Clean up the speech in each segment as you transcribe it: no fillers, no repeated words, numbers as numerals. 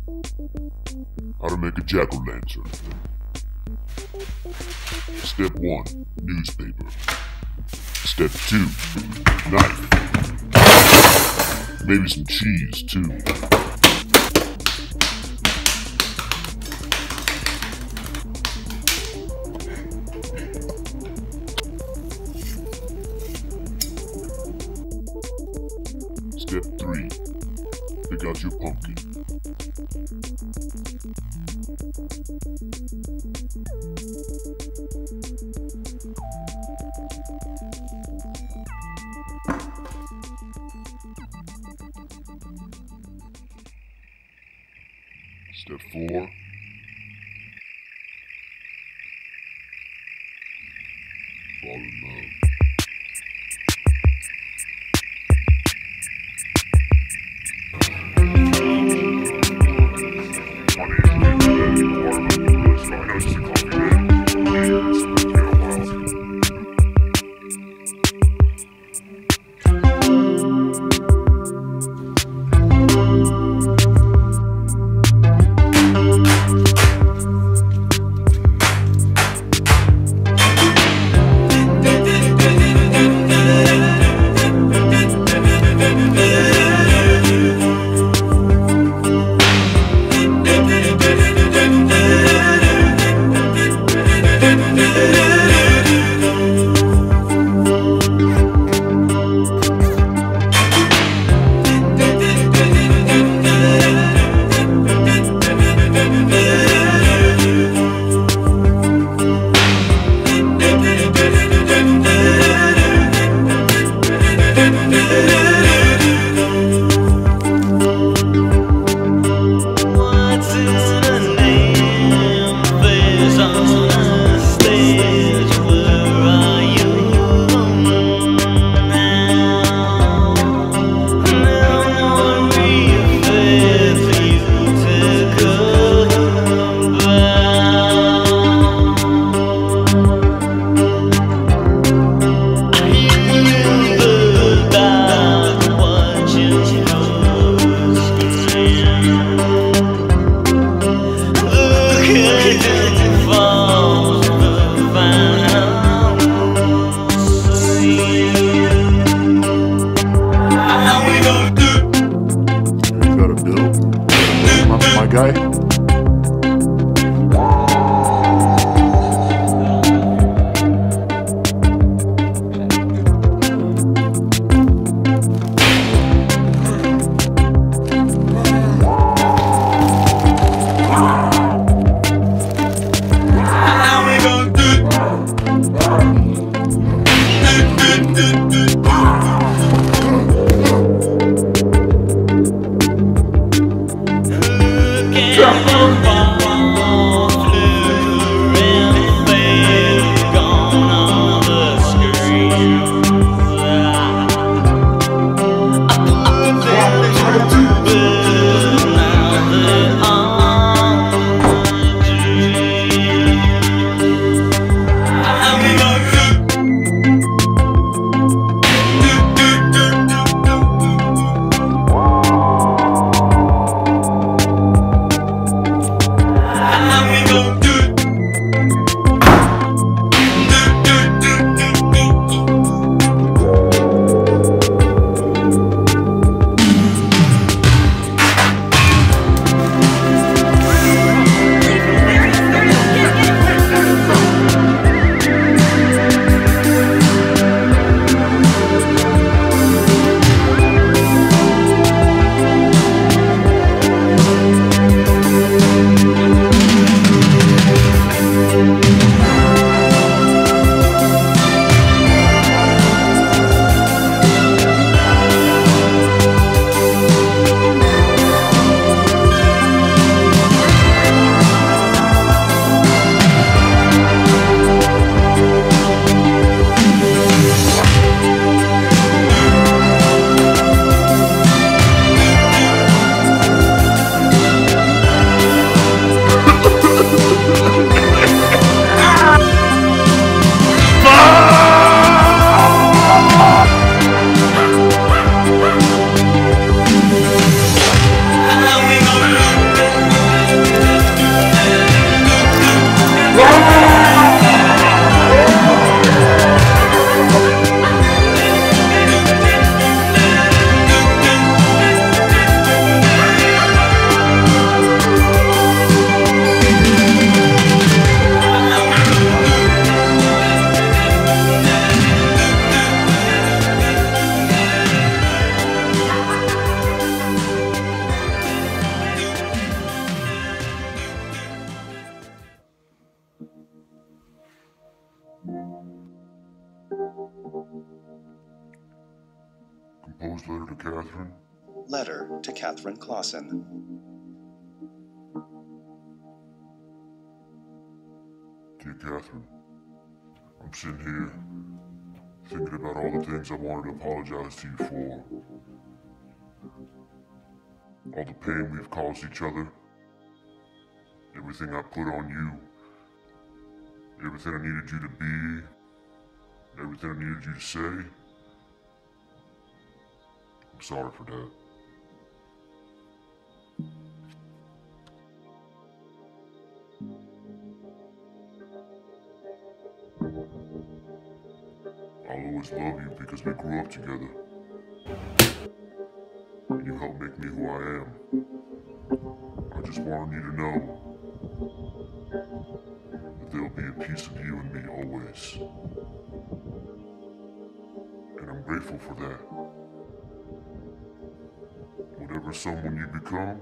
How to make a jack-o'-lantern. Step 1, newspaper. Step 2, knife. Maybe some cheese, too. Step 3, pick out your pumpkin. Step 4, fall in love. Composed letter to Catherine. Letter to Catherine Clausen. Dear Catherine, I'm sitting here thinking about all the things I wanted to apologize to you for. All the pain we've caused each other. Everything I put on you. Everything I needed you to be. Everything I needed you to say. I'm sorry for that. I'll always love you because we grew up together. And you helped make me who I am. I just wanted you to know that there'll be a piece of you in me always. And I'm grateful for that. Whatever someone you become,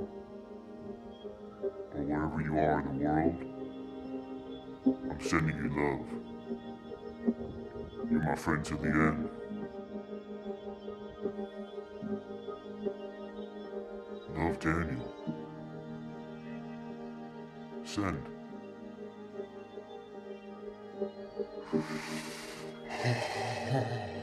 or wherever you are in the world, I'm sending you love. You're my friend to the end. Love, Daniel. Send.